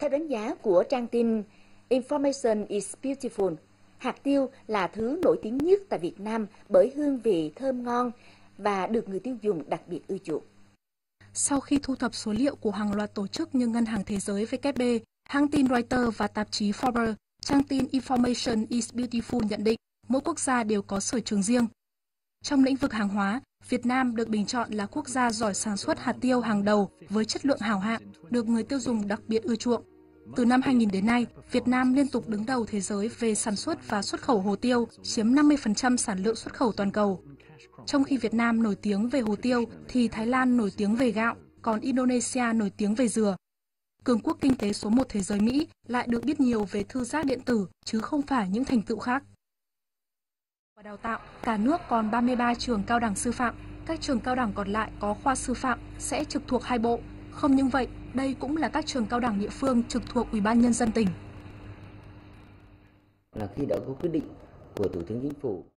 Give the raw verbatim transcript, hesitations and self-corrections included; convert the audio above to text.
Theo đánh giá của trang tin Information is Beautiful, hạt tiêu là thứ nổi tiếng nhất tại Việt Nam bởi hương vị thơm ngon và được người tiêu dùng đặc biệt ưa chuộng. Sau khi thu thập số liệu của hàng loạt tổ chức như Ngân hàng Thế giới W F P, hãng tin Reuters và tạp chí Forbes, trang tin Information is Beautiful nhận định mỗi quốc gia đều có sở trường riêng. Trong lĩnh vực hàng hóa, Việt Nam được bình chọn là quốc gia giỏi sản xuất hạt tiêu hàng đầu với chất lượng hảo hạng, được người tiêu dùng đặc biệt ưa chuộng. Từ năm hai nghìn đến nay, Việt Nam liên tục đứng đầu thế giới về sản xuất và xuất khẩu hồ tiêu, chiếm năm mươi phần trăm sản lượng xuất khẩu toàn cầu. Trong khi Việt Nam nổi tiếng về hồ tiêu, thì Thái Lan nổi tiếng về gạo, còn Indonesia nổi tiếng về dừa. Cường quốc kinh tế số một thế giới Mỹ lại được biết nhiều về thư giác điện tử, chứ không phải những thành tựu khác. Và đào tạo, cả nước còn ba mươi ba trường cao đẳng sư phạm, các trường cao đẳng còn lại có khoa sư phạm sẽ trực thuộc hai bộ. Không những vậy, đây cũng là các trường cao đẳng địa phương trực thuộc Ủy ban Nhân dân tỉnh. Là khi đã có quyết định của Thủ tướng Chính phủ